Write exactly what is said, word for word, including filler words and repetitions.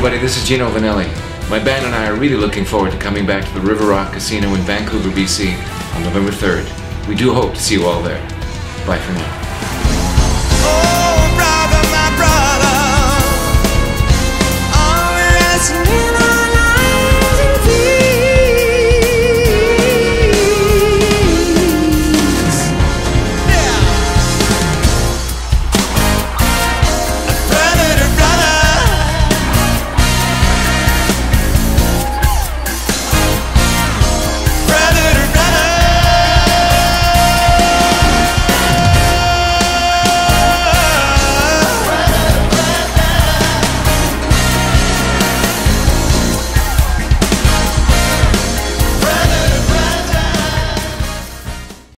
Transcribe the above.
everybody, this is Gino Vannelli. My band and I are really looking forward to coming back to the River Rock Casino in Vancouver, B C on November third. We do hope to see you all there. Bye for now.